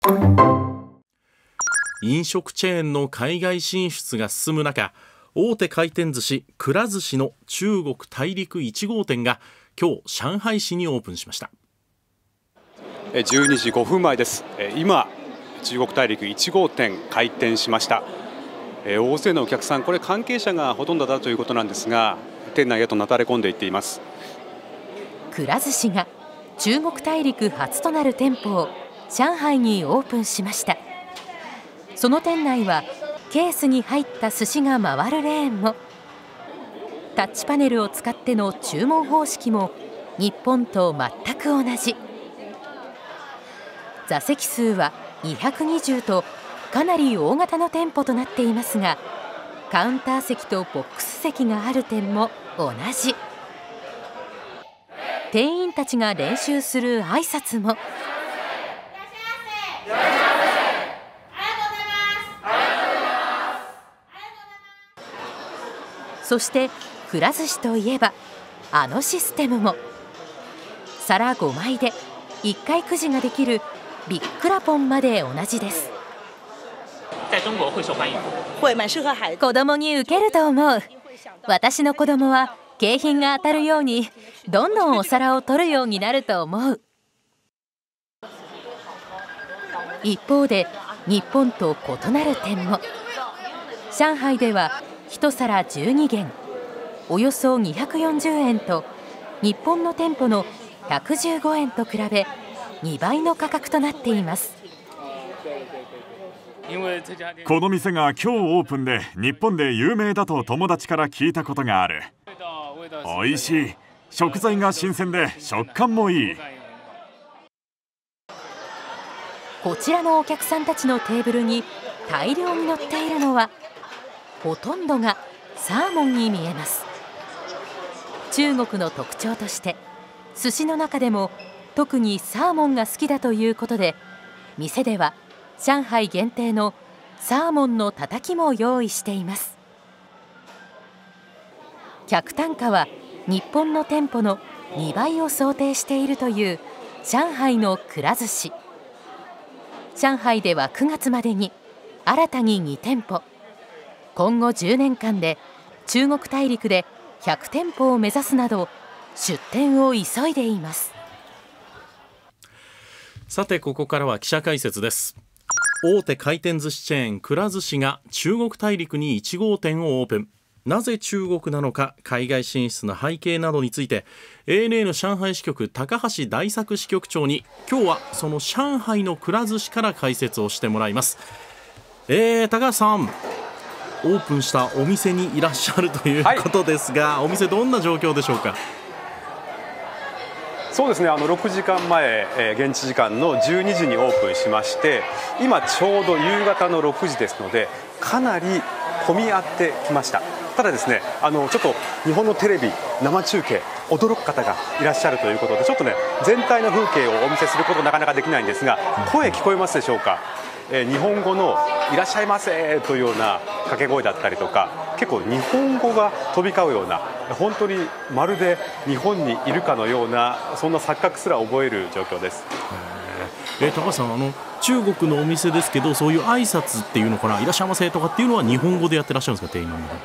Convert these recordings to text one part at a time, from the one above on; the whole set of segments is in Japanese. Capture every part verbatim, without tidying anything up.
飲食チェーンの海外進出が進む中、大手回転寿司くら寿司の中国大陸いち号店が今日上海市にオープンしました。 じゅうにじごふんまえです。今中国大陸いち号店開店しました。大勢のお客さん、これ関係者がほとんどだということなんですが、店内へとなだれ込んでいっています。 くら寿司が中国大陸初となる店舗を上海にオープンしました。その店内はケースに入った寿司が回るレーンも、タッチパネルを使っての注文方式も日本と全く同じ。座席数はにひゃくにじゅうとかなり大型の店舗となっていますが、カウンター席とボックス席がある店も同じ。店員たちが練習する挨拶もそしてくら寿司といえばあのシステムも、皿ごまいでいっかいくじができるビッくらポンまで同じです。子供にウケると思う。私の子供は景品が当たるようにどんどんお皿を取るようになると思う。一方で日本と異なる点も、上海ではいち皿じゅうに元、およそにひゃくよんじゅうえんと日本の店舗のひゃくじゅうごえんと比べにばいの価格となっています。 この店が今日オープンで日本で有名だと友達から聞いたことがある。美味しい。食材が新鮮で食感もいい。 こちらのお客さんたちのテーブルに大量に乗っているのはほとんどがサーモンに見えます。中国の特徴として寿司の中でも特にサーモンが好きだということで、店では上海限定のサーモンのたたきも用意しています。客単価は日本の店舗のにばいを想定しているという上海のくら寿司。上海ではくがつまでに新たにに店舗、今後じゅうねんかんで中国大陸でひゃく店舗を目指すなど出店を急いでいます。 さて、ここからは記者解説です。大手回転寿司チェーンくら寿司が中国大陸にいち号店をオープン。なぜ中国なのか、海外進出の背景などについて エーエヌエー の上海支局高橋大作支局長に今日はその上海のくら寿司から解説をしてもらいます。えー、高橋さん、オープンしたお店にいらっしゃるということですが、はい、お店どんな状況でしょうか。 そうですね、あのろくじかんまえ、えー、現地時間のじゅうにじにオープンしまして、今ちょうど夕方のろくじですのでかなり混み合ってきました。ただですね、あのちょっと日本のテレビ生中継驚く方がいらっしゃるということで、ちょっとね全体の風景をお見せすることなかなかできないんですが、声聞こえますでしょうか。えー、日本語のいらっしゃいませというような掛け声だったりとか、結構日本語が飛び交うような、本当にまるで日本にいるかのような、そんな錯覚すら覚える状況です。 えー、高橋さん、あの中国のお店ですけど、そういう挨拶っていうのかな、いらっしゃいませとかっていうのは日本語でやってらっしゃるんですか、店員の方。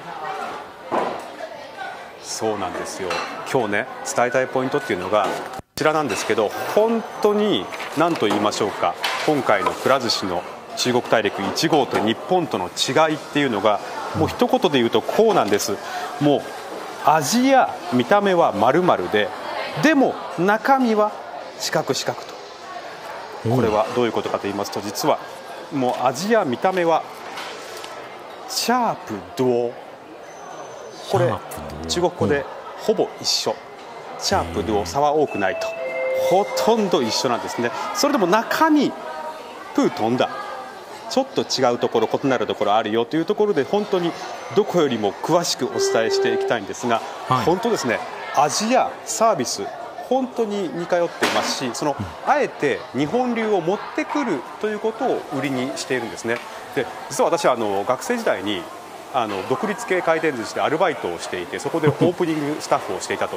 そうなんですよ。今日ね伝えたいポイントっていうのがこちらなんですけど、本当に何と言いましょうか、今回のくら寿司の中国大陸いち号と日本との違いっていうのが、もう一言で言うとこうなんです。もう味や見た目は丸々で、でも中身は四角四角と。これはどういうことかと言いますと、実はもう味や見た目はシャープドこれ中国語でほぼ一緒、シャープド差は多くないと、ほとんど一緒なんですね。それでも中にプー飛んだちょっと違うところ、異なるところあるよというところで、本当にどこよりも詳しくお伝えしていきたいんですが、はい、本当ですね、味やサービス本当に似通っていますし、そのあえて日本流を持ってくるということを売りにしているんですね。で、実は私はあの学生時代にあの独立系回転寿司でアルバイトをしていて、そこでオープニングスタッフをしていたと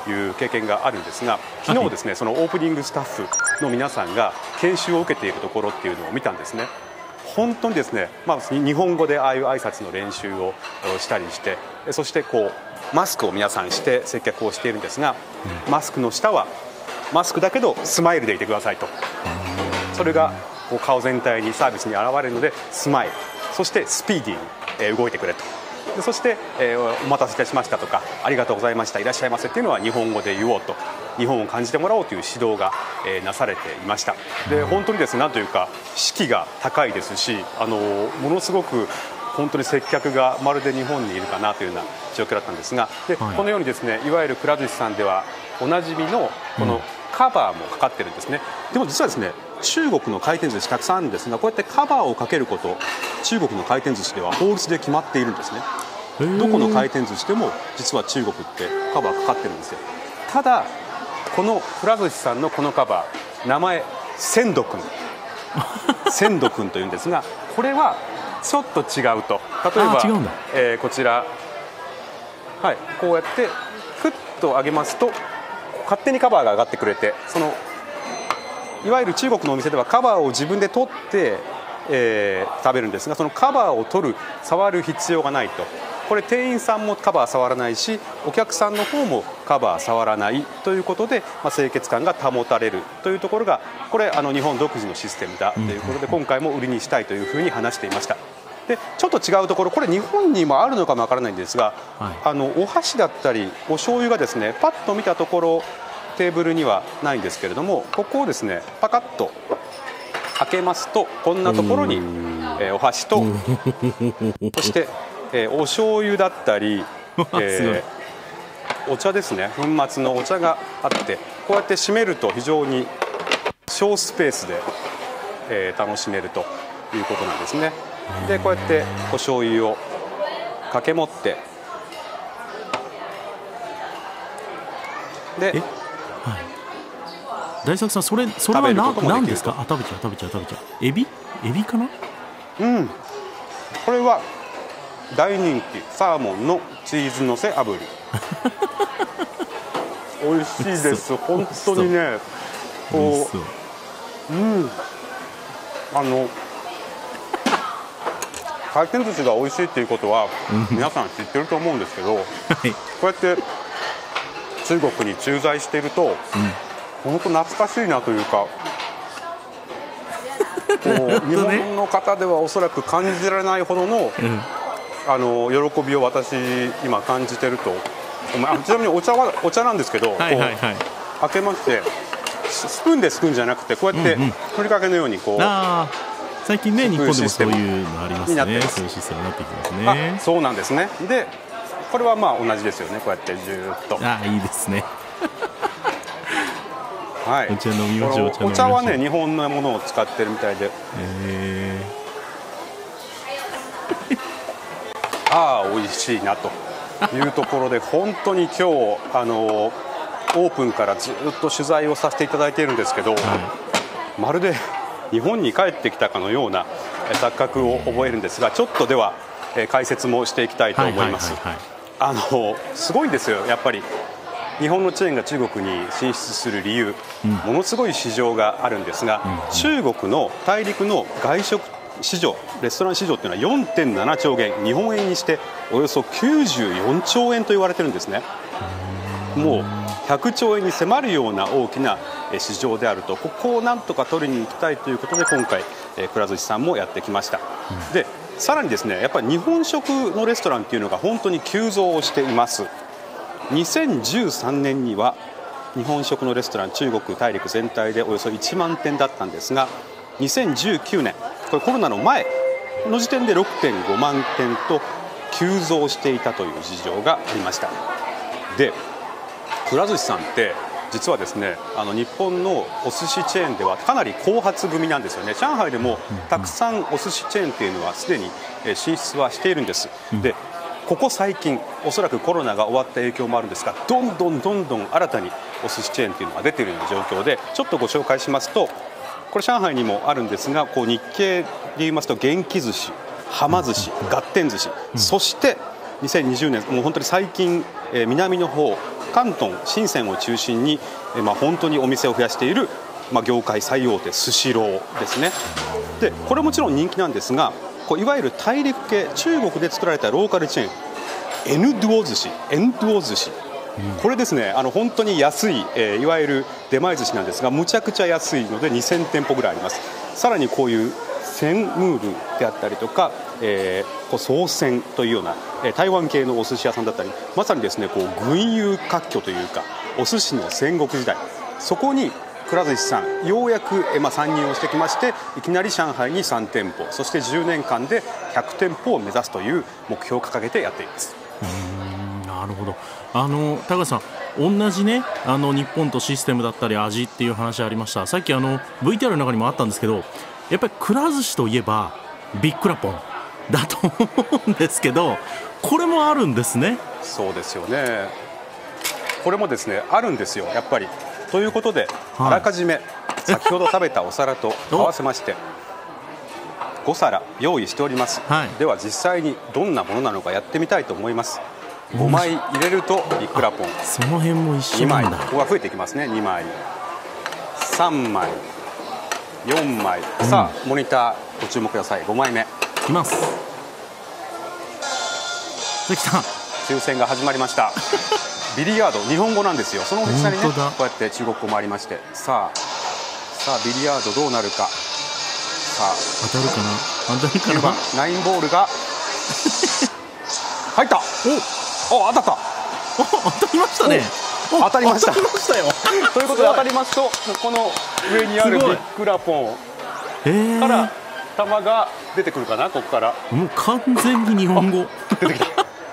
いう経験があるんですが、昨日ですね、そのオープニングスタッフの皆さんが研修を受けているところっていうのを見たんですね。本当にですね、まあ、日本語でああいう挨拶の練習をしたりして、そしてこうマスクを皆さんして接客をしているんですが、マスクの下はマスクだけどスマイルでいてくださいと、それがこう顔全体にサービスに現れるのでスマイル、そしてスピーディーに動いてくれと、でそして、えー、お待たせいたしましたとかありがとうございました、いらっしゃいませっていうのは日本語で言おうと、日本を感じてもらおうという指導が、えー、なされていました。で本当にですね、なんというか士気が高いですし、あのものすごく本当に接客がまるで日本にいるかなというような状況だったんですが、で、はい、このようにですね、いわゆるくら寿司さんではおなじみのこのカバーもかかってるんですね。でも実はですね、中国の回転寿司たくさんあるんですが、こうやってカバーをかけること、中国の回転寿司では法律で決まっているんですね。どこの回転寿司でも実は中国ってカバーかかってるんですよ。ただこのくら寿司さんのこのカバー、名前鮮度くん鮮度くんというんですが、これはちょっと違うと。例えば、えー、こちら、はい、こうやってクッと上げますと勝手にカバーが上がってくれて、そのいわゆる中国のお店ではカバーを自分で取って、えー、食べるんですが、そのカバーを取る、触る必要がないと。これ店員さんもカバー触らないし、お客さんの方もカバー触らないということで、まあ、清潔感が保たれるというところが、これあの日本独自のシステムだということで、今回も売りにしたいというふうに話していました。でちょっと違うところ、これ日本にもあるのかもわからないんですが、はい、あのお箸だったりお醤油がですね、パッと見たところテーブルにはないんですけれども、ここをですねパカッと開けますと、こんなところに、えー、お箸とそして、えー、お醤油だったり、えー、お茶ですね、粉末のお茶があって、こうやって閉めると非常に小スペースで、えー、楽しめるということなんですね。でこうやってお醤油をかけ持って、で、 はい、大作さん、それそれは何ですか？あ、食べちゃう食べちゃう食べちゃう。エビエビかな？ うん、これは大人気サーモンのチーズのせ炙り美味しいです。本当にね、こう、うん、あの回転寿司が美味しいっていうことは皆さん知ってると思うんですけど、はい、こうやって中国に駐在していると、うん、本当懐かしいなというか、こう日本の方ではおそらく感じられないほどの、うん、あの喜びを私今感じてると。あ、ちなみにお茶はお茶なんですけど、はいはい、はい、開けましてスプーンですくんじゃなくて、こうやってふりかけのようにこう、 あ、最近ね、日本でもそういうのありますね。そういうシステムになってきますね。 あ、そうなんですね。でこれはまあ同じですよね。こうやってじゅーっと。 あ、いいですね。 はい、 お茶飲みましょう。 お茶はね、日本のものを使ってるみたいで、 えー、ああ美味しいなというところで、本当に今日あのオープンからずっと取材をさせていただいているんですけど、はい、まるで日本に帰ってきたかのような錯覚を覚えるんですが、ちょっとでは解説もしていきたいと思います。あのすごいんですよ、やっぱり日本のチェーンが中国に進出する理由、うん、ものすごい市場があるんですが、うん、中国の大陸の外食市場、レストラン市場というのは よんてんななちょうげん、日本円にしておよそきゅうじゅうよんちょうえんと言われてるんですね。もうひゃくちょうえんに迫るような大きな市場であると、ここをなんとか取りに行きたいということで、今回くら寿司さんもやってきました。うん、でさらにですね、やっぱり日本食のレストランというのが本当に急増しています。にせんじゅうさんねんには日本食のレストラン、中国大陸全体でおよそいちまんてんだったんですが、にせんじゅうきゅうねん、これコロナの前の時点で ろくてんごまんてんと急増していたという事情がありました。でくら寿司さんって実はですね、あの日本のお寿司チェーンではかなり後発組なんですよね。上海でもたくさんお寿司チェーンというのはすでに進出はしているんです。でここ最近、おそらくコロナが終わった影響もあるんですが、どんどんどんどん新たにお寿司チェーンというのが出ているような状況で、ちょっとご紹介しますと、これ上海にもあるんですが、こう日系で言いますと元気寿司、はま寿司、ガッテン寿司、そしてにせんにじゅうねん、もう本当に最近、えー、南の方広東、深センを中心に、えまあ、本当にお店を増やしている、まあ、業界最大手スシローですね。でこれもちろん人気なんですが、こういわゆる大陸系中国で作られたローカルチェーンエヌドゥオ寿司、エンドゥオ寿司、これですね、あの本当に安い、えー、いわゆる出前寿司なんですが、むちゃくちゃ安いのでにせんてんぽぐらいあります。さらにこういうセンムールであったりとか、えー、こうソーセンというような、えー、台湾系のお寿司屋さんだったり、まさにですねこう群雄割拠というか、お寿司の戦国時代、そこにくら寿司さんようやく、えーまあ、参入をしてきまして、いきなり上海にさんてんぽ、そしてじゅうねんかんでひゃくてんぽを目指すという目標を掲げてやっています。 うーん、なるほど。あの高橋さん、同じね、あの日本とシステムだったり味っていう話ありました。さっきあの ブイティーアール の中にもあったんですけど、やっぱりくら寿司といえばビッくらポンだと思うんですけど、これもあるんですね。 そうですよね。これもですねあるんですよ、やっぱり。ということで、 はい、 あらかじめ先ほど食べたお皿と合わせましてごさら用意しております、はい、では実際にどんなものなのかやってみたいと思います。ごまい入れるとビッくらポン、 その辺も一緒なんだ。 にまい、ここが増えていきますね。にまい、さんまい、よんまい、うん、さあモニターご注目ください。ごまいめいきます。関さん、 抽選が始まりましたビリヤード、日本語なんですよ。その大きさにね、こうやって中国語もありまして、さあさあビリヤードどうなるか。さあ当たるかな、当たるかな。 きゅうばんナインボールが入った。おお、当たった。 お、当たりましたね。 当たりました。 当たりましたよということで当たりますと、この上にあるビッくらポンから球が出てくるかな。ここからもう完全に日本語出てきた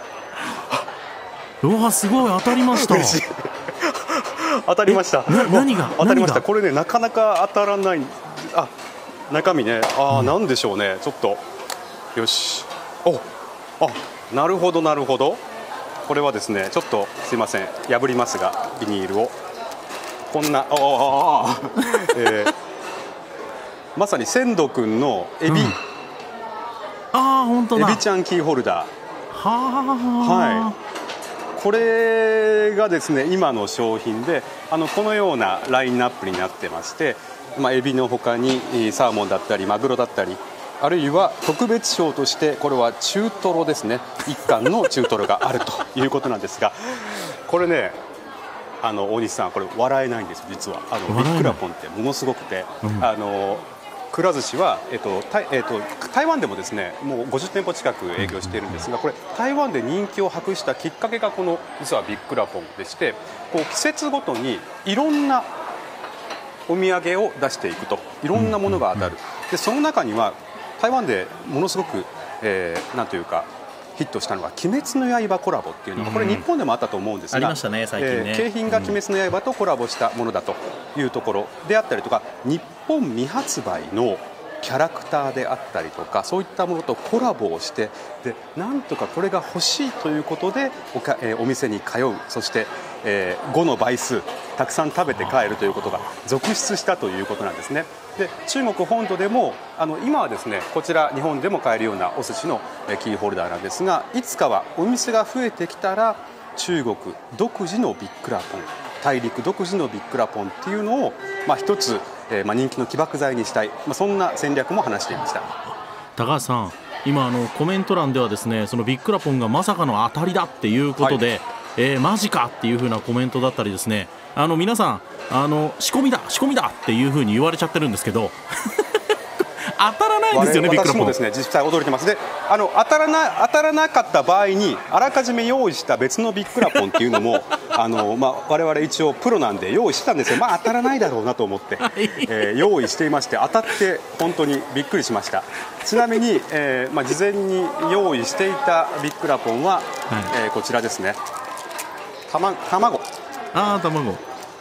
うわ、すごい、当たりました当たりました。 何が当たりました。これね、なかなか当たらない。あ、中身ね、あ、うん、なんでしょうね。ちょっとよし。お、あ、なるほどなるほど。これはですね、ちょっとすいません、破りますが、ビニールをこんな、ああ、えー、まさに千度君のエビ、うん、 あ、本当だ、 エビちゃんキーホルダー。 ははい。これがですね今の商品で、あのこのようなラインナップになってまして、まあ、エビの他にサーモンだったりマグロだったり、あるいは特別賞としてこれは中トロですね、一貫の中トロがあるということなんですが、これね、あの大西さん、これ笑えないんです。実はあのビッくらポンってものすごくて、うん、あのくら寿司は、えっとえっと、台湾でもですねもうごじゅってんぽ近く営業しているんですが、これ台湾で人気を博したきっかけがこの実はビッくらポンでして、こう季節ごとにいろんなお土産を出していくと、いろんなものが当たる。でその中には台湾でものすごく、えー、なんというかヒットしたのが鬼滅の刃コラボっていうのが、これ日本でもあったと思うんですが、ありましたね、最近ね。えー、景品が鬼滅の刃とコラボしたものだというところであったりとか、日本未発売のキャラクターであったりとか、そういったものとコラボをして、でなんとかこれが欲しいということで お, か、えー、お店に通う、そして、えー、ごの倍数たくさん食べて帰るということが続出したということなんですね。で中国本土でもあの今はですねこちら日本でも買えるようなお寿司のキーホルダーなんですが、いつかはお店が増えてきたら中国独自のビッくらポン、大陸独自のビッくらポンっていうのを、まあ、一つ、えーまあ、人気の起爆剤にしたい、まあ、そんな戦略も話していました。 高橋さん、今あのコメント欄ではですね、そのビッくらポンがまさかの当たりだっていうことで、はい、えー、マジかっていう風なコメントだったりですね、あの皆さんあの仕込みだ仕込みだっていう風に言われちゃってるんですけど当たらないんですよね。ビッくらポン、 私もですね実際驚いてます。であの当たらな当たらなかった場合にあらかじめ用意した別のビッくらポンっていうのもあの、まあ、我々一応プロなんで用意してたんですよ。まあ当たらないだろうなと思って、はい、えー、用意していまして、当たって本当にびっくりしました。ちなみに、えーまあ、事前に用意していたビッくらポンは、はい、えー、こちらですね。たま卵ああ卵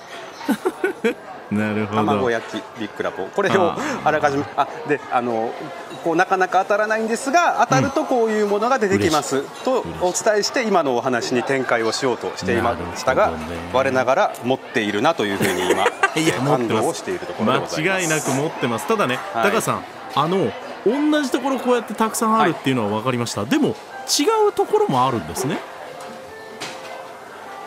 なるほど、 卵焼きビッくらポン、これをあらかじめあであのこうなかなか当たらないんですが、当たるとこういうものが出てきます、うん、とお伝えして今のお話に展開をしようとしていましたが、ね、我ながら持っているなというふうに今いや感動をしているところでございます。 間違いなく持ってます。ただね、はい、高橋さん、あの同じところこうやってたくさんあるっていうのは分かりました、はい、でも違うところもあるんですね。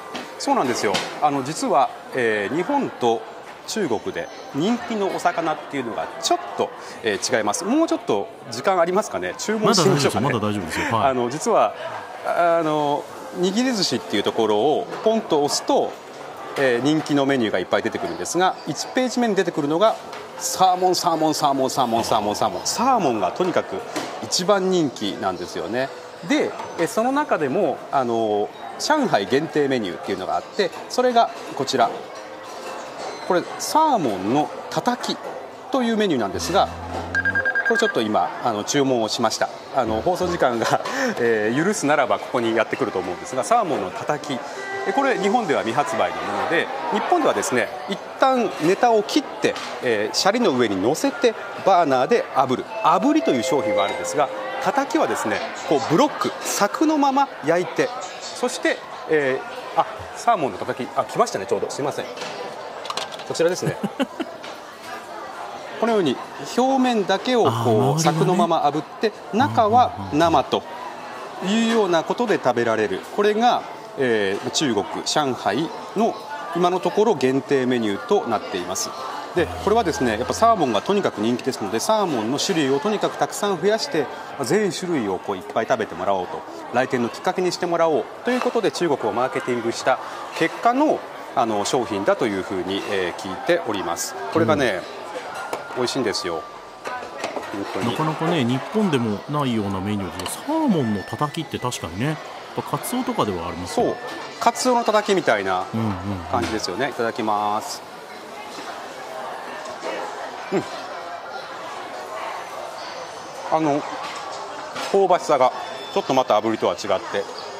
そうなんですよ。あの実は、えー、日本と中国で人気のお魚っていうのがちょっと、えー、違います。もうちょっと時間ありますかね。注文しましょうかね。 まだ大丈夫ですよ。はい、 あの実はあの握り寿司っていうところをポンと押すと、えー、人気のメニューがいっぱい出てくるんですが、いちページ目に出てくるのがサーモンサーモンサーモンサーモンサーモンサーモンサーモンがとにかく一番人気なんですよね。で、えその中でもあの上海限定メニューっていうのがあって、それがこちら、これサーモンのたたきというメニューなんですが、これちょっと今あの注文をしました。あの放送時間が、えー、許すならばここにやってくると思うんですが、サーモンのたたき、これ日本では未発売のもので、日本ではですね一旦ネタを切って、えー、シャリの上に乗せてバーナーで炙る炙りという商品があるんですが、たたきはですねこうブロック柵のまま焼いて、そして、えー、あサーモンのたたき、あ来ましたね、ちょうどすいません、こちらですねこのように表面だけをこう柵のまま炙って、中は生というようなことで食べられる、これが、えー、中国上海の今のところ限定メニューとなっています。でこれはですねやっぱサーモンがとにかく人気ですので、サーモンの種類をとにかくたくさん増やして、全種類をこういっぱい食べてもらおうと、来店のきっかけにしてもらおうということで中国をマーケティングした結果のあの商品だというふうに、えー、聞いております。これがね、うん、美味しいんですよ。 なかなかね日本でもないようなメニューで、サーモンのたたきって確かにねカツオとかではありますよ。 そう、カツオのたたきみたいな感じですよね。うんうんうん、いただきます。うん、あの香ばしさがちょっとまた炙りとは違って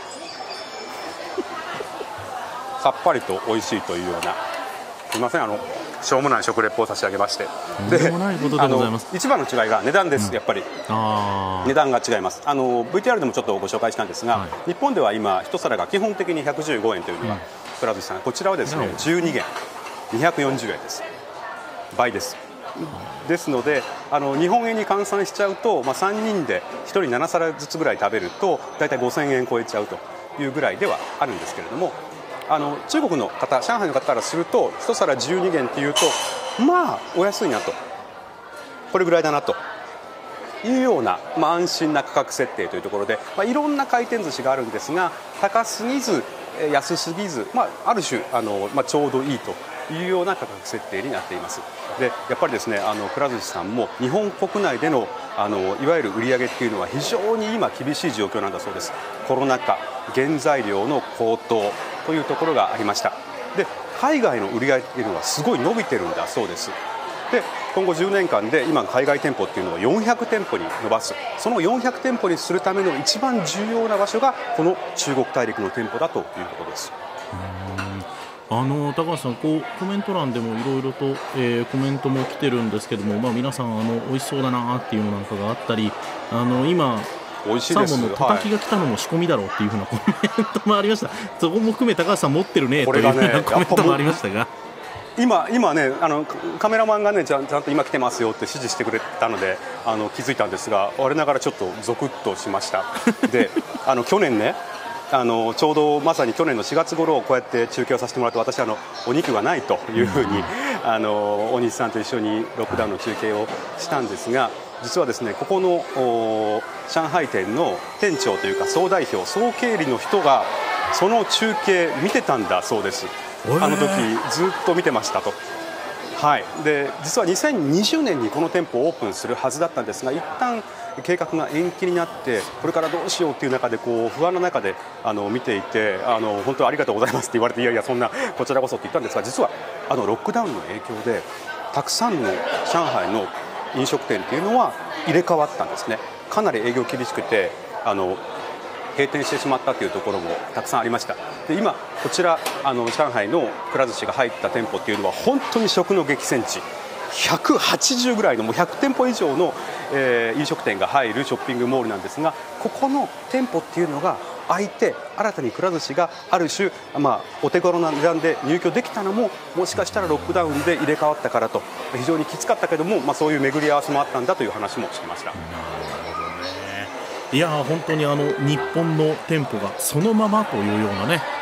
さっぱりと美味しいというような、すみません、あのしょうもない食レポを差し上げまして、 であの一番の違いが値段です。うん、やっぱりあ値段が違います。あの ブイティーアール でもちょっとご紹介したんですが、はい、日本では今一皿が基本的にひゃくじゅうごえんというのがくら寿司さん、こちらはですねじゅうにげんにひゃくよんじゅうえんです。倍です。ですのであの日本円に換算しちゃうと、まあ、さんにんでひとりななさらずつぐらい食べるとだいたいごせんえん超えちゃうというぐらいではあるんですけれども、あの中国の方、上海の方からすると一皿じゅうにげんというとまあお安いなと、これぐらいだなというような、まあ、安心な価格設定というところで、まあ、いろんな回転寿司があるんですが、高すぎず安すぎず、まあ、ある種あの、まあ、ちょうどいいというような価格設定になっています。でやっぱりですねあのくら寿司さんも日本国内でのあのいわゆる売り上げっていうのは非常に今厳しい状況なんだそうです。コロナ禍、原材料の高騰というところがありました。で海外の売り上げっていうのはすごい伸びてるんだそうです。で今後じゅうねんかんで今海外店舗っていうのをよんひゃくてんぽに伸ばす、そのよんひゃくてんぽにするための一番重要な場所がこの中国大陸の店舗だということです。 あの高橋さん、こうコメント欄でもいろいろと、えー、コメントも来てるんですけども、まあ、皆さんあの美味しそうだなっていうのなんかがあったり、あの今美味しいです、 サーモンのたたきが来たのも仕込みだろうっていうふうなコメントもありました。そこも含め高橋さん持ってるねというふうなコメントもありましたが、 今, 今ねあのカメラマンがねちゃん, ちゃんと今来てますよって指示してくれたのであの気づいたんですが、我ながらちょっとゾクッとしました。であの去年ねあのちょうどまさに去年のしがつ頃こうやって中継をさせてもらって、私あのお肉がないというふうにあの大西さんと一緒にロックダウンの中継をしたんですが、実はですねここの上海店の店長というか総代表、総経理の人がその中継見てたんだそうです。あの時ずっと見てましたと。はい、で実はにせんにじゅうねんにこの店舗をオープンするはずだったんですが、一旦計画が延期になってこれからどうしようという中でこう不安の中であの見ていて、あの本当にありがとうございますって言われて、いやいやそんなこちらこそって言ったんですが、実はあのロックダウンの影響でたくさんの上海の飲食店というのは入れ替わったんですね。かなり営業厳しくてあの閉店してしまったというところもたくさんありました。で今こちらあの上海のくら寿司が入った店舗っていうのは本当に食の激戦地、ひゃくはちじゅうぐらいのもうひゃくてんぽ以上の、えー、飲食店が入るショッピングモールなんですが、ここの店舗っていうのが開いて新たにくら寿司がある種、まあ、お手頃な値段で入居できたのももしかしたらロックダウンで入れ替わったからと、非常にきつかったけども、まあ、そういう巡り合わせもあったんだという話もしてました。 いや本当にあの日本の店舗がそのままというようなね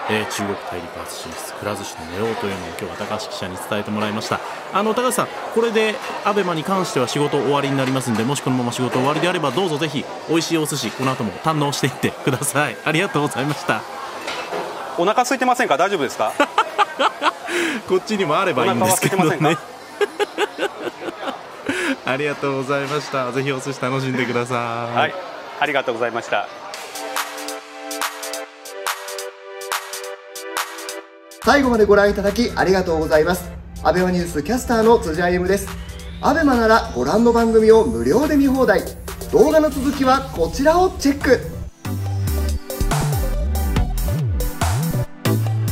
えー、中国大陸初進出くら寿司のネオというのを今日は高橋記者に伝えてもらいました。あの高橋さん、これでアベマに関しては仕事終わりになりますので、もしこのまま仕事終わりであればどうぞぜひ美味しいお寿司この後も堪能していってください。ありがとうございました。 お腹空いてませんか？大丈夫ですか？ こっちにもあればいいんですけどね。ありがとうございました。ぜひお寿司楽しんでください。 はい、ありがとうございました。 最後までご覧いただきありがとうございます。アベマニュースキャスターの辻歩です。アベマならご覧の番組を無料で見放題。動画の続きはこちらをチェック。